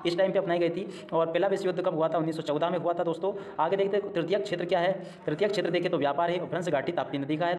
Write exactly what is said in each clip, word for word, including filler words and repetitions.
इस टाइम पे अपनाई गई थी। और पहला विश्व युद्ध कब हुआ था? उन्नीस सौ चौदह में हुआ था दोस्तों। आगे देखते हैं तृतीयक क्षेत्र क्या है। तृतीयक क्षेत्र देखें तो व्यापार है, भ्रंश घाटी ताप्ती नदी का है।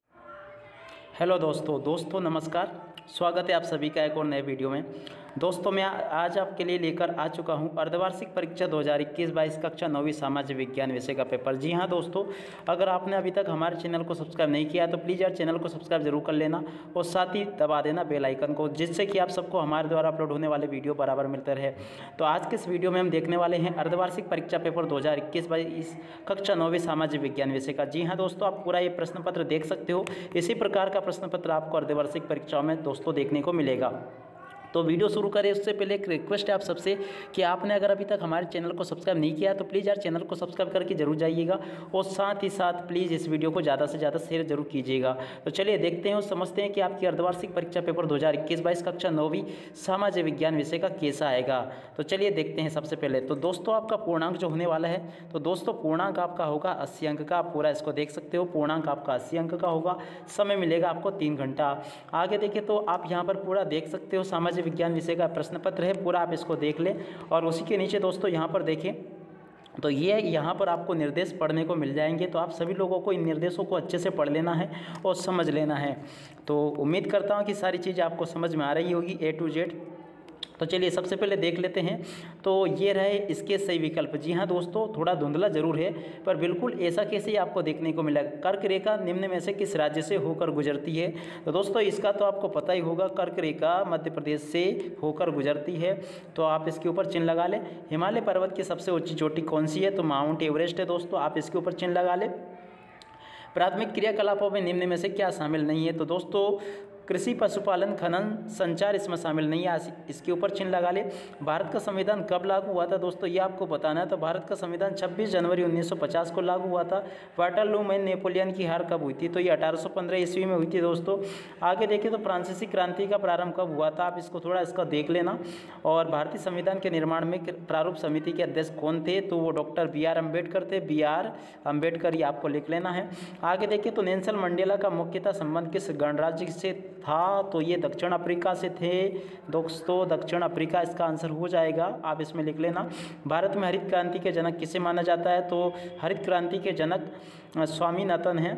हेलो दोस्तों दोस्तों नमस्कार, स्वागत है आप सभी का एक और नए वीडियो में। दोस्तों मैं आज आपके लिए लेकर आ चुका हूं अर्धवार्षिक परीक्षा दो हज़ार इक्कीस बाईस कक्षा नौवीं सामाजिक विज्ञान विषय का पेपर। जी हां दोस्तों, अगर आपने अभी तक हमारे चैनल को सब्सक्राइब नहीं किया तो प्लीज़ यार चैनल को सब्सक्राइब जरूर कर लेना और साथ ही दबा देना बेल आइकन को, जिससे कि आप सबको हमारे द्वारा अपलोड होने वाले वीडियो बराबर मिलते रहे। तो आज के इस वीडियो में हम देखने वाले हैं अर्धवार्षिक परीक्षा पेपर दो हज़ार इक्कीस बाईस कक्षा नौवीं सामाजिक विज्ञान विषय का। जी हाँ दोस्तों, आप पूरा ये प्रश्न पत्र देख सकते हो। इसी प्रकार का प्रश्न पत्र आपको अर्धवार्षिक परीक्षाओं में दोस्तों देखने को मिलेगा। तो वीडियो शुरू करें उससे पहले एक रिक्वेस्ट है आप सबसे कि आपने अगर अभी तक हमारे चैनल को सब्सक्राइब नहीं किया तो प्लीज़ यार चैनल को सब्सक्राइब करके जरूर जाइएगा और साथ ही साथ प्लीज़ इस वीडियो को ज़्यादा से ज़्यादा शेयर जरूर कीजिएगा। तो चलिए देखते हैं और समझते हैं कि आपकी अर्धवार्षिक परीक्षा पेपर दो हज़ार इक्कीस बाईस कक्षा नौवीं सामाजिक विज्ञान विषय का कैसा आएगा। तो चलिए देखते हैं। सबसे पहले तो दोस्तों आपका पूर्णांक जो होने वाला है, तो दोस्तों पूर्णांक आपका होगा अस्सी अंक का। आप पूरा इसको देख सकते हो, पूर्णांक आपका अस्सी अंक का होगा। समय मिलेगा आपको तीन घंटा। आगे देखें तो आप यहाँ पर पूरा देख सकते हो, सामाजिक विज्ञान विषय का प्रश्न पत्र है पूरा, आप इसको देख लें। और उसी के नीचे दोस्तों यहाँ पर देखें तो ये यहाँ पर आपको निर्देश पढ़ने को मिल जाएंगे। तो आप सभी लोगों को इन निर्देशों को अच्छे से पढ़ लेना है और समझ लेना है। तो उम्मीद करता हूँ कि सारी चीज़ें आपको समझ में आ रही होगी ए टू जेड। तो चलिए सबसे पहले देख लेते हैं। तो ये रहे इसके सही विकल्प। जी हाँ दोस्तों, थोड़ा धुंधला जरूर है पर बिल्कुल ऐसा कैसे ही आपको देखने को मिलेगा। कर्क रेखा निम्न में से किस राज्य से होकर गुजरती है? तो दोस्तों इसका तो आपको पता ही होगा, कर्क रेखा मध्य प्रदेश से होकर गुजरती है। तो आप इसके ऊपर चिन्ह लगा लें। हिमालय पर्वत की सबसे ऊंची चोटी कौन सी है? तो माउंट एवरेस्ट है दोस्तों, आप इसके ऊपर चिन्ह लगा लें। प्राथमिक क्रियाकलापों में निम्न में से क्या शामिल नहीं है? तो दोस्तों कृषि, पशुपालन, खनन, संचार इसमें शामिल नहीं है, इसके ऊपर चिन्ह लगा ले। भारत का संविधान कब लागू हुआ था? दोस्तों ये आपको बताना है। तो भारत का संविधान छब्बीस जनवरी उन्नीस सौ पचास को लागू हुआ था। वाटरलू में नेपोलियन की हार कब हुई थी? तो ये अठारह सौ पंद्रह ईस्वी में हुई थी दोस्तों। आगे देखिए तो फ्रांसीसी क्रांति का प्रारंभ कब हुआ था? आप इसको थोड़ा इसका देख लेना। और भारतीय संविधान के निर्माण में प्रारूप समिति के अध्यक्ष कौन थे? तो वो डॉक्टर बी आर अम्बेडकर थे। बी आर अम्बेडकर, ये आपको लिख लेना है। आगे देखिए तो नेल्सन मंडेला का मुख्यतः संबंध किस गणराज्य से था? तो ये दक्षिण अफ्रीका से थे दोस्तों, दक्षिण अफ्रीका इसका आंसर हो जाएगा, आप इसमें लिख लेना। भारत में हरित क्रांति के जनक किसे माना जाता है? तो हरित क्रांति के जनक स्वामीनाथन हैं,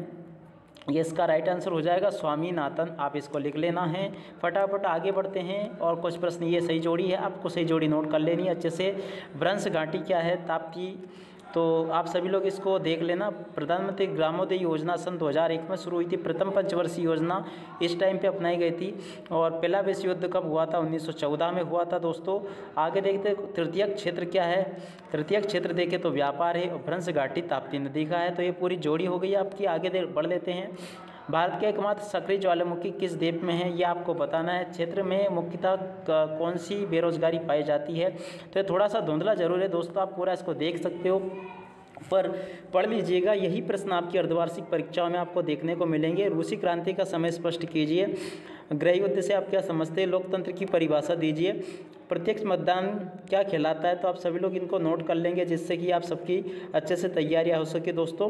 ये इसका राइट आंसर हो जाएगा स्वामीनाथन, आप इसको लिख लेना है। फटाफट आगे बढ़ते हैं और कुछ प्रश्न, ये सही जोड़ी है, आपको सही जोड़ी नोट कर लेनी है अच्छे से। भ्रंश घाटी क्या है? ताप्ती। तो आप सभी लोग इसको देख लेना। प्रधानमंत्री ग्रामोदय योजना सन दो हज़ार एक में शुरू हुई थी, प्रथम पंचवर्षीय योजना इस टाइम पे अपनाई गई थी। और पहला विश्व युद्ध कब हुआ था? उन्नीस सौ चौदह में हुआ था दोस्तों। आगे देखते तृतीयक क्षेत्र क्या है। तृतीयक क्षेत्र देखें तो व्यापार है और भ्रंश घाटी ताप्ती नदी का है। तो ये पूरी जोड़ी हो गई आपकी। आगे बढ़ लेते हैं। भारत के एकमात्र सक्रिय ज्वालामुखी किस द्वीप में है? ये आपको बताना है। क्षेत्र में मुख्यतः कौन सी बेरोजगारी पाई जाती है? तो ये थोड़ा सा धुंधला जरूर है दोस्तों, आप पूरा इसको देख सकते हो पर पढ़ लीजिएगा। यही प्रश्न आपकी अर्धवार्षिक परीक्षाओं में आपको देखने को मिलेंगे। रूसी क्रांति का समय स्पष्ट कीजिए। गृह युद्ध से आप क्या समझते हैं? लोकतंत्र की परिभाषा दीजिए। प्रत्यक्ष मतदान क्या कहलाता है? तो आप सभी लोग इनको नोट कर लेंगे, जिससे कि आप सबकी अच्छे से तैयारियाँ हो सके दोस्तों।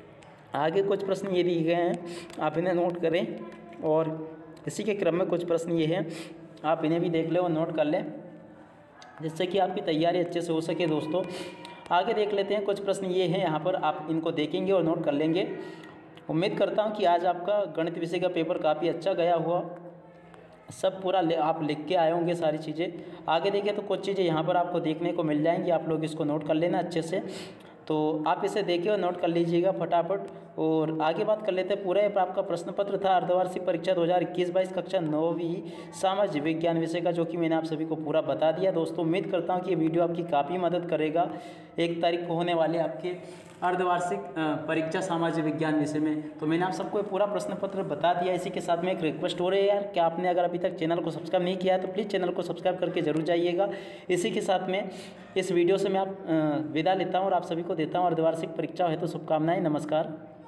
आगे कुछ प्रश्न ये दिए गए हैं, आप इन्हें नोट करें। और इसी के क्रम में कुछ प्रश्न ये हैं, आप इन्हें भी देख लें और नोट कर लें, जिससे कि आपकी तैयारी अच्छे से हो सके दोस्तों। आगे देख लेते हैं। कुछ प्रश्न ये हैं, यहाँ पर आप इनको देखेंगे और नोट कर लेंगे। उम्मीद करता हूँ कि आज आपका गणित विषय का पेपर काफ़ी अच्छा गया हुआ, सब पूरा ले, आप लिख के आए होंगे सारी चीज़ें। आगे देखिए तो कुछ चीज़ें यहाँ पर आपको देखने को मिल जाएंगी, आप लोग इसको नोट कर लेना अच्छे से। तो आप इसे देखिए और नोट कर लीजिएगा फटाफट। और आगे बात कर लेते हैं। पूरा आपका प्रश्न पत्र था अर्धवार्षिक परीक्षा दो हज़ार इक्कीस बाईस कक्षा नौवीं सामाजिक विज्ञान विषय का, जो कि मैंने आप सभी को पूरा बता दिया दोस्तों। उम्मीद करता हूं कि ये वीडियो आपकी काफ़ी मदद करेगा एक तारीख को होने वाले आपके अर्धवार्षिक परीक्षा सामाजिक विज्ञान विषय में। तो मैंने आप सबको पूरा प्रश्न पत्र बता दिया। इसी के साथ में एक रिक्वेस्ट हो रही है यार कि आपने अगर अभी तक चैनल को सब्सक्राइब नहीं किया है तो प्लीज़ चैनल को सब्सक्राइब करके जरूर जाइएगा। इसी के साथ में इस वीडियो से मैं आप विदा लेता हूँ और आप सभी को देता हूँ अर्धवार्षिक परीक्षा हेतु शुभकामनाएं। नमस्कार।